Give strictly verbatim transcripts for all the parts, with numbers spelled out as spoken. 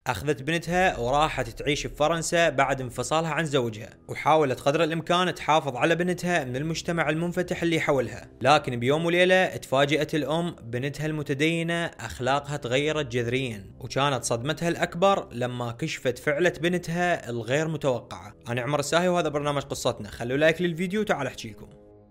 أخذت بنتها وراحت تعيش بفرنسا بعد انفصالها عن زوجها، وحاولت قدر الإمكان تحافظ على بنتها من المجتمع المنفتح اللي حولها، لكن بيوم وليلة تفاجأت الأم بنتها المتدينة أخلاقها تغيرت جذريا، وكانت صدمتها الأكبر لما كشفت فعلة بنتها الغير متوقعة. أنا عمر الساهي وهذا برنامج قصتنا، خلوا لايك للفيديو وتعال أحكي لكم.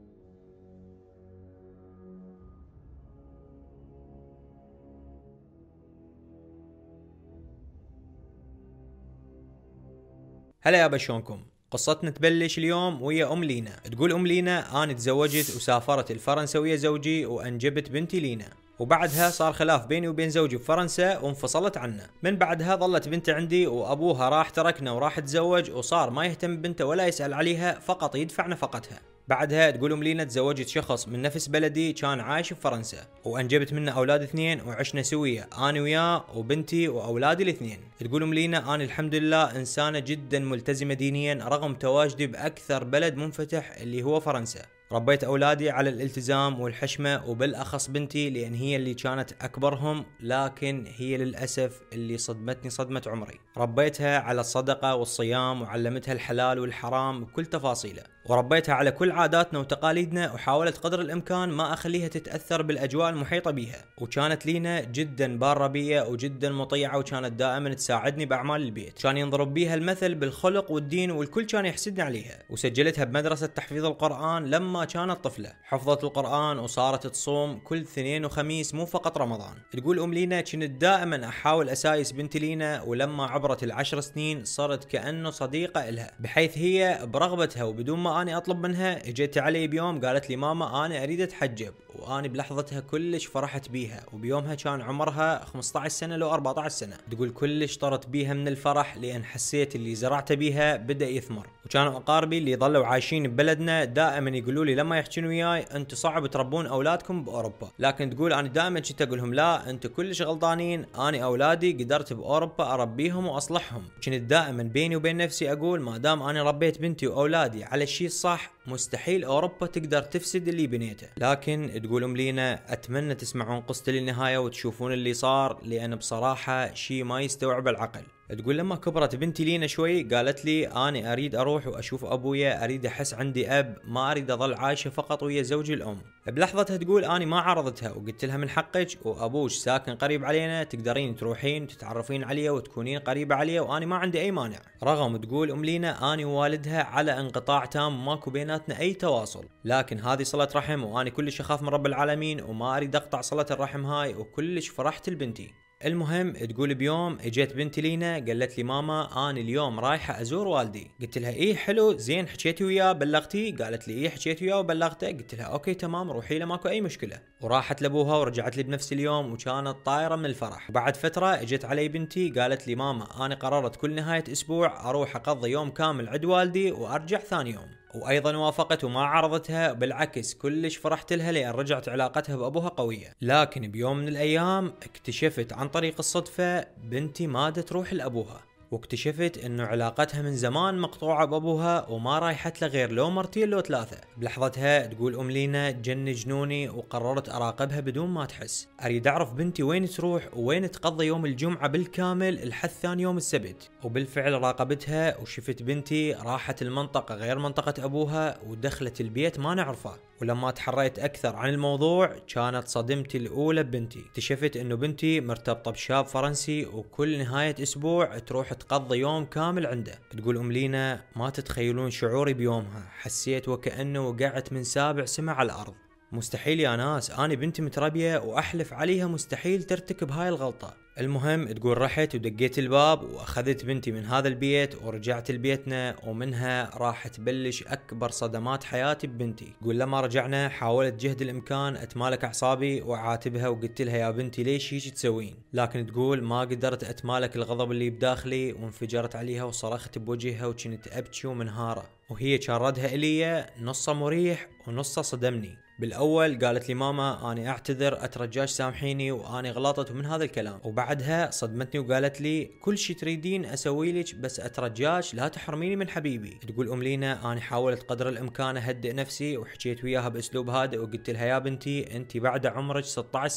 هلا يابا، شلونكم؟ قصتنا تبلش اليوم ويا ام لينا. تقول ام لينا: انا تزوجت وسافرت لفرنسا ويا زوجي وانجبت بنتي لينا، وبعدها صار خلاف بيني وبين زوجي بفرنسا وانفصلت عنه. من بعدها ظلت بنت عندي وابوها راح تركنا وراح تزوج، وصار ما يهتم ببنته ولا يسأل عليها، فقط يدفع نفقتها. بعدها تقول ام لينا: تزوجت شخص من نفس بلدي كان عايش بفرنسا، وانجبت منه اولاد اثنين وعشنا سوية انا وياه وبنتي واولادي الاثنين. تقول ام لينا: انا الحمد لله انسانة جدا ملتزمة دينيا رغم تواجدي باكثر بلد منفتح اللي هو فرنسا. ربيت اولادي على الالتزام والحشمة، وبالاخص بنتي لان هي اللي كانت اكبرهم، لكن هي للاسف اللي صدمتني صدمة عمري. ربيتها على الصدقة والصيام، وعلمتها الحلال والحرام بكل تفاصيله، وربيتها على كل عاداتنا وتقاليدنا، وحاولت قدر الامكان ما اخليها تتاثر بالاجواء المحيطه بيها. وكانت لينا جدا باره بيا وجدا مطيعه، وكانت دائما تساعدني باعمال البيت، كان ينضرب بيها المثل بالخلق والدين، والكل كان يحسدني عليها. وسجلتها بمدرسه تحفيظ القران لما كانت طفله، حفظت القران وصارت تصوم كل اثنين وخميس مو فقط رمضان. تقول ام لينا: كنت دائما احاول اسايس بنتي لينا، ولما عبرت العشر سنين صرت كانه صديقه الها، بحيث هي برغبتها وبدون ما اني اطلب منها اجت علي بيوم قالت لي: ماما انا اريد اتحجب، واني بلحظتها كلش فرحت بيها، وبيومها كان عمرها خمسطعش سنه لو أربعطعش سنه. تقول كلش طرت بيها من الفرح لان حسيت اللي زرعته بيها بدا يثمر. وكانوا اقاربي اللي ظلوا عايشين ببلدنا دائما يقولوا لي لما يحكون وياي: انتم صعب تربون اولادكم باوروبا، لكن تقول انا دائما كنت اقول لهم: لا انتم كلش غلطانين، اني اولادي قدرت باوروبا اربيهم واصلحهم. كنت دائما بيني وبين نفسي اقول: ما دام انا ربيت بنتي واولادي على الشيء الصح، مستحيل اوروبا تقدر تفسد اللي بنيته. لكن تقول ام لينا: اتمنى تسمعون قصتي للنهايه وتشوفون اللي صار، لان بصراحه شيء ما يستوعب العقل. تقول لما كبرت بنتي لينا شوي قالت لي: انا اريد اروح واشوف ابويا، اريد احس عندي اب، ما اريد اظل عايشه فقط ويا زوجي الام. بلحظتها تقول اني ما عرضتها وقلت لها: من حقك، وابوش ساكن قريب علينا، تقدرين تروحين تتعرفين عليه وتكونين قريبه عليه، واني ما عندي اي مانع. رغم تقول ام لينا اني ووالدها على انقطاع تام، ماكو بيناتنا اي تواصل، لكن هذه صله رحم، واني كلش اخاف من رب العالمين وما اريد اقطع صله الرحم هاي، وكلش فرحت لبنتي. المهم تقول بيوم اجت بنتي لينا قالت لي: ماما انا اليوم رايحه ازور والدي. قلت لها: ايه حلو، زين حكيتي وياه بلغتي؟ قالت لي: ايه حكيت وياه وبلغته. قلت لها: اوكي تمام، روحي له ماكو اي مشكله. وراحت لابوها ورجعت لي بنفس اليوم، وكانت طايره من الفرح. وبعد فتره اجت علي بنتي قالت لي: ماما انا قررت كل نهايه اسبوع اروح اقضي يوم كامل عند والدي وارجع ثاني يوم. وايضا وافقت وما عرضتها، بالعكس كلش فرحت لها لان رجعت علاقتها بابوها قويه. لكن بيوم من الايام اكتشفت عن طريق الصدفه بنتي ما تروح لابوها، واكتشفت انه علاقتها من زمان مقطوعه بابوها وما رايحت له غير لو مرتين لو ثلاثه. بلحظتها تقول ام لينا: جن جنوني وقررت اراقبها بدون ما تحس، اريد اعرف بنتي وين تروح وين تقضي يوم الجمعه بالكامل لحد ثاني يوم السبت. وبالفعل راقبتها وشفت بنتي راحت المنطقه غير منطقه ابوها ودخلت البيت ما نعرفه. ولما تحريت اكثر عن الموضوع كانت صدمتي الاولى ببنتي، اكتشفت انه بنتي مرتبطه بشاب فرنسي وكل نهايه اسبوع تروح تقضي يوم كامل عنده. تقول ام لينا: ما تتخيلون شعوري بيومها، حسيت وكأنه وقعت من سابع سما على الارض. مستحيل يا ناس، انا بنتي متربيه واحلف عليها مستحيل ترتكب هاي الغلطه. المهم تقول رحت ودقيت الباب واخذت بنتي من هذا البيت ورجعت لبيتنا، ومنها راح تبلش اكبر صدمات حياتي ببنتي. تقول لما رجعنا حاولت جهد الامكان اتمالك اعصابي واعاتبها، وقلت لها: يا بنتي ليش هيك تسوين؟ لكن تقول ما قدرت اتمالك الغضب اللي بداخلي، وانفجرت عليها وصرخت بوجهها وكنت ابكي ومنهاره. وهي كان ردها الي نصه مريح ونصه صدمني. بالاول قالت لي: ماما انا اعتذر، اترجاش سامحيني واني غلطت ومن هذا الكلام. وبعدها صدمتني وقالت لي: كل شي تريدين اسوي لك، بس اترجاش لا تحرميني من حبيبي. تقول ام لينا: انا حاولت قدر الامكان اهدئ نفسي وحكيت وياها باسلوب هادئ، وقلت لها: يا بنتي انت بعد عمرك ستة عشر سنه،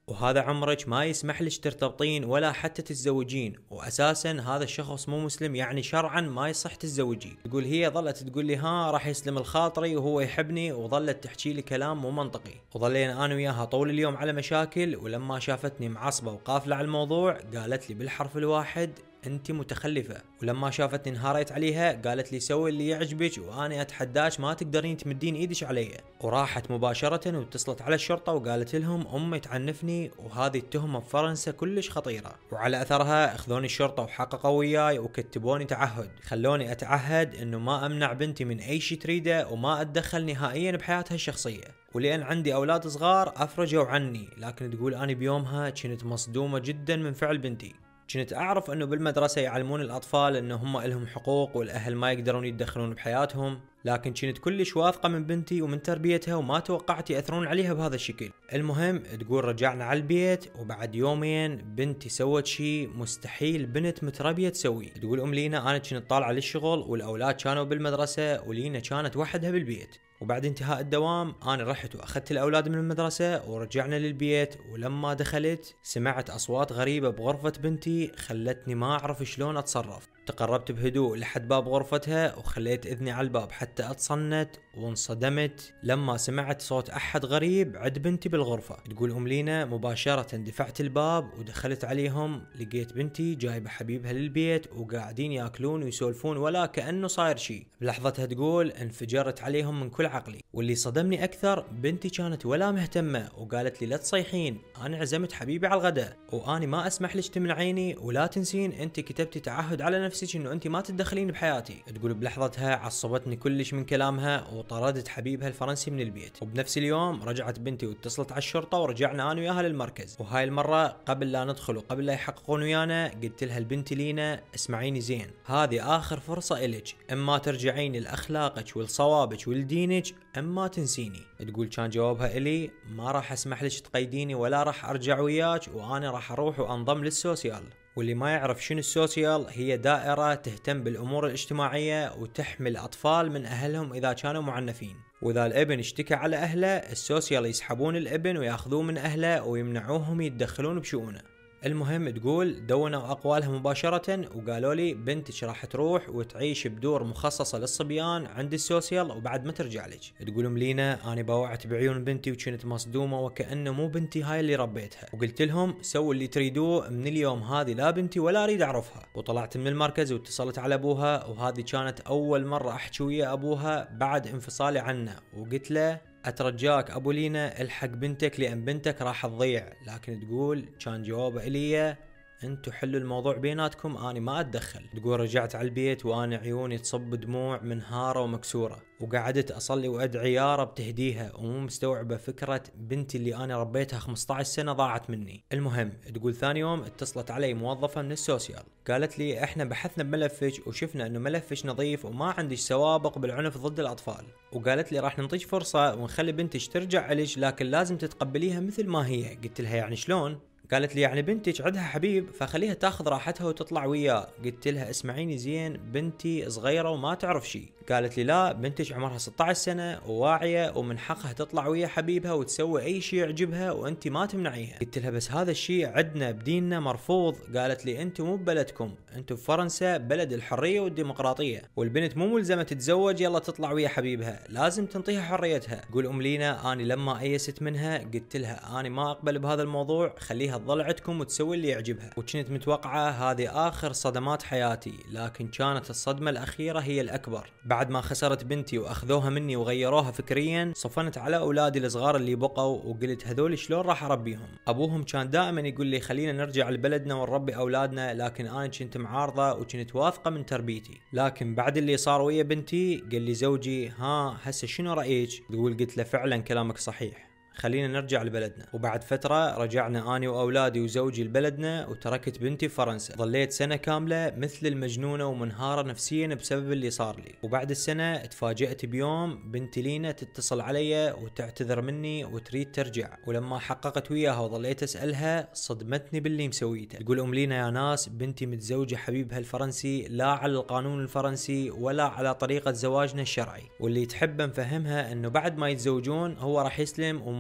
وهذا عمرك ما يسمح لك ترتبطين ولا حتى تتزوجين، واساسا هذا الشخص مو مسلم، يعني شرعا ما يصح تتزوجي. تقول هي ظلت تقول لي ها راح يسلم الخاطري وهو يحبني، وظلت تحكي لي كلام مو منطقي، وظلينا انا وياها طول اليوم على مشاكل. ولما شافتني معصبه وقافله على الموضوع قالت لي بالحرف الواحد انت متخلفه. ولما شافتني انهاريت عليها قالت لي سوي اللي يعجبك وانا اتحداك ما تقدرين تمدين ايدك علي. وراحت مباشره واتصلت على الشرطه وقالت لهم امي تعنفني، وهذه التهمه بفرنسا كلش خطيره. وعلى اثرها اخذوني الشرطه وحققوا وياي وكتبوني تعهد، خلوني اتعهد انه ما امنع بنتي من اي شيء تريده وما اتدخل نهائيا بحياتها الشخصيه، ولان عندي اولاد صغار افرجوا عني. لكن تقول انا بيومها كنت مصدومه جدا من فعل بنتي. كنت اعرف انه بالمدرسه يعلمون الاطفال انه هم لهم حقوق والاهل ما يقدرون يتدخلون بحياتهم، لكن كنت كلش واثقه من بنتي ومن تربيتها وما توقعت ياثرون عليها بهذا الشكل. المهم تقول رجعنا على البيت، وبعد يومين بنتي سوت شيء مستحيل بنت متربيه تسويه. تقول ام لينا انا كنت طالعه للشغل والاولاد كانوا بالمدرسه ولينا كانت وحدها بالبيت، وبعد انتهاء الدوام انا رحت واخذت الاولاد من المدرسه ورجعنا للبيت. ولما دخلت سمعت اصوات غريبه بغرفه بنتي خلتني ما اعرف شلون اتصرف. تقربت بهدوء لحد باب غرفتها وخليت اذني على الباب حتى اتصنت، وانصدمت لما سمعت صوت احد غريب عند بنتي بالغرفه. تقول ام لينا مباشره دفعت الباب ودخلت عليهم، لقيت بنتي جايبه حبيبها للبيت وقاعدين ياكلون ويسولفون ولا كانه صاير شيء. بلحظتها تقول انفجرت عليهم من كل عقلي، واللي صدمني اكثر بنتي كانت ولا مهتمه وقالت لي لا تصيحين، انا عزمت حبيبي على الغداء واني ما اسمح لك تمنعيني، ولا تنسين انت كتبتي تعهد على نفسك انه انت ما تتدخلين بحياتي. تقول بلحظتها عصبتني كلش من كلامها وطردت حبيبها الفرنسي من البيت. وبنفس اليوم رجعت بنتي واتصلت على الشرطه ورجعنا انا وياها للمركز. وهاي المره قبل لا ندخل وقبل لا يحققون ويانا قلت لها البنت لينا اسمعيني زين، هذه اخر فرصه الك، اما ترجعين لاخلاقك ولصوابك ولدينك اما تنسيني. تقول كان جوابها الي ما راح اسمح لك تقيديني ولا راح ارجع وياك، وانا راح اروح وانضم للسوسيال. واللي ما يعرف شنو السوسيال، هي دائرة تهتم بالأمور الاجتماعية وتحمل أطفال من أهلهم إذا كانوا معنفين، وإذا الابن اشتكى على أهله السوسيال يسحبون الابن وياخذوه من أهله ويمنعوهم يتدخلون بشؤونه. المهم تقول دونوا اقوالها مباشرة وقالوا لي بنتك راح تروح وتعيش بدور مخصصة للصبيان عند السوسيال وبعد ما ترجع لك. تقول ام لينا انا بوعت بعيون بنتي وكنت مصدومة وكأنه مو بنتي هاي اللي ربيتها، وقلت لهم سووا اللي تريدوه، من اليوم هذه لا بنتي ولا اريد اعرفها. وطلعت من المركز واتصلت على ابوها، وهذه كانت اول مرة احكي ويا ابوها بعد انفصالي عنه، وقلت له اترجاك ابو لينا الحق بنتك لان بنتك راح تضيع. لكن تقول كان جوابه الي انتو حلوا الموضوع بيناتكم اني ما اتدخل. تقول رجعت على البيت وانا عيوني تصب دموع منهارة ومكسورة، وقعدت اصلي وادعي يا رب تهديها، ومو مستوعبة فكرة بنتي اللي انا ربيتها خمسة عشر سنة ضاعت مني. المهم تقول ثاني يوم اتصلت علي موظفة من السوسيال، قالت لي احنا بحثنا بملفك وشفنا انه ملفك نظيف وما عندك سوابق بالعنف ضد الاطفال، وقالت لي راح نعطيك فرصة ونخلي بنتك ترجع عليك لكن لازم تتقبليها مثل ما هي. قلت لها يعني شلون؟ قالت لي يعني بنتك عندها حبيب فخليها تاخذ راحتها وتطلع وياه. قلت لها اسمعيني زين بنتي صغيرة وما تعرف شيء. قالت لي لا بنتك عمرها ستة عشر سنة وواعية ومن حقها تطلع ويا حبيبها وتسوي اي شيء يعجبها وانت ما تمنعيها. قلت لها بس هذا الشيء عندنا بديننا مرفوض. قالت لي انتم مو ببلدكم، انتم في فرنسا بلد الحرية والديمقراطية، والبنت مو ملزمة تتزوج يلا تطلع ويا حبيبها، لازم تنطيها حريتها. قول ام لينا اني لما ايست منها قلت لها اني ما اقبل بهذا الموضوع، خليها تظل عندكم وتسوي اللي يعجبها. وكنت متوقعة هذه اخر صدمات حياتي، لكن كانت الصدمة الاخيرة هي الاكبر. بعد ما خسرت بنتي واخذوها مني وغيروها فكريا، صفنت على اولادي الصغار اللي بقوا وقلت هذول شلون راح اربيهم؟ ابوهم كان دائما يقول لي خلينا نرجع لبلدنا ونربي اولادنا، لكن انا كنت معارضة وكنت واثقة من تربيتي. لكن بعد اللي صار ويا بنتي قال لي زوجي ها هسه شنو رايك؟ تقول قلت له فعلا كلامك صحيح، خلينا نرجع لبلدنا. وبعد فترة رجعنا أنا وأولادي وزوجي لبلدنا وتركت بنتي في فرنسا. ظليت سنة كاملة مثل المجنونة ومنهارة نفسيا بسبب اللي صار لي. وبعد السنة تفاجأت بيوم بنتي لينا تتصل علي وتعتذر مني وتريد ترجع، ولما حققت وياها وظليت أسألها صدمتني باللي مسويته. تقول أم لينا يا ناس بنتي متزوجة حبيبها الفرنسي لا على القانون الفرنسي ولا على طريقة زواجنا الشرعي، واللي تحب نفهمها أنه بعد ما يتزوجون هو راح يسلم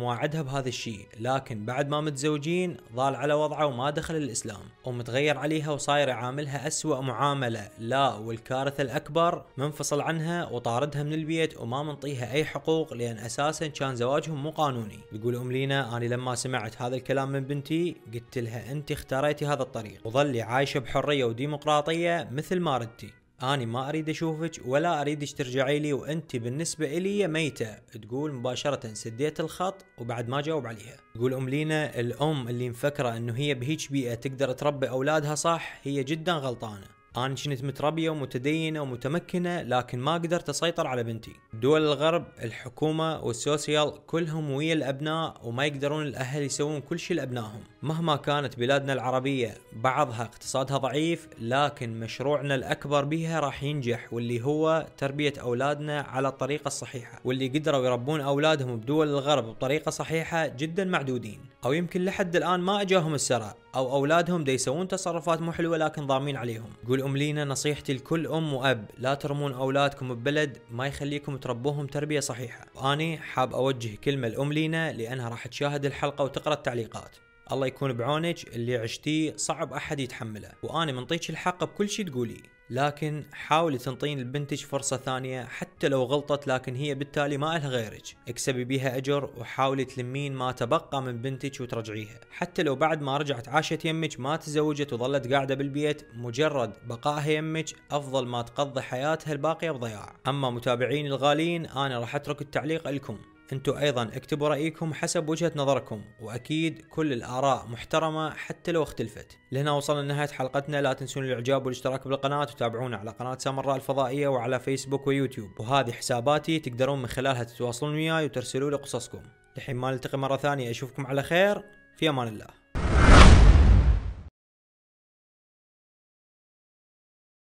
ومواعدها بهذا الشيء، لكن بعد ما متزوجين ظال على وضعه وما دخل الإسلام، ومتغير عليها وصاير يعاملها أسوأ معاملة. لا، والكارثة الأكبر منفصل عنها وطاردها من البيت وما منطيها أي حقوق، لأن أساسا كان زواجهم مو قانوني. يقول أم لينا: أنا لما سمعت هذا الكلام من بنتي قلت لها أنت اختاريتي هذا الطريق وظلي عايشة بحرية وديمقراطية مثل ما ردتي. أنا ما أريد أشوفك ولا أريدك ترجعي لي، وأنت بالنسبة إلي ميتة. تقول مباشرة سديت الخط وبعد ما جاوب عليها. تقول أم لينا: الأم اللي مفكرة أنه هي بهيج بيئة تقدر تربي أولادها صح هي جدا غلطانة. أنا كنت متربية ومتدينة ومتمكنة، لكن ما قدرت أسيطر على بنتي. دول الغرب الحكومة والسوسيال كلهم ويا الأبناء، وما يقدرون الأهل يسوون كل شيء لأبنائهم. مهما كانت بلادنا العربية بعضها اقتصادها ضعيف، لكن مشروعنا الأكبر بها راح ينجح، واللي هو تربية أولادنا على الطريقة الصحيحة. واللي قدروا يربون أولادهم بدول الغرب بطريقة صحيحة جدا معدودين، أو يمكن لحد الآن ما أجاهم السرع، أو أولادهم دا يسوون تصرفات مو حلوة لكن ضامين عليهم. قول أم لينا: نصيحتي لكل أم وأب، لا ترمون أولادكم ببلد ما يخليكم تربوهم تربية صحيحة. وأني حاب أوجه كلمة لأم لينا لأنها راح تشاهد الحلقة وتقرأ التعليقات. الله يكون بعونك، اللي عشتيه صعب أحد يتحمله، وأنا منطيك الحق بكل شي تقولي، لكن حاولي تنطين لبنتك فرصة ثانية حتى لو غلطت، لكن هي بالتالي ما لها غيرك. اكسبي بيها أجر وحاولي تلمين ما تبقى من بنتك وترجعيها، حتى لو بعد ما رجعت عاشت يمك ما تزوجت وظلت قاعدة بالبيت، مجرد بقائها يمك أفضل ما تقضي حياتها الباقية بضياع. أما متابعين الغالين، أنا راح أترك التعليق لكم، انتوا ايضا اكتبوا رأيكم حسب وجهة نظركم، واكيد كل الاراء محترمة حتى لو اختلفت. لهنا وصلنا لنهاية حلقتنا، لا تنسون الاعجاب والاشتراك بالقناة، وتابعونا على قناة سامراء الفضائية وعلى فيسبوك ويوتيوب، وهذه حساباتي تقدرون من خلالها تتواصلون وياي وترسلوا لي قصصكم. لحين ما نلتقي مرة ثانية اشوفكم على خير، في امان الله.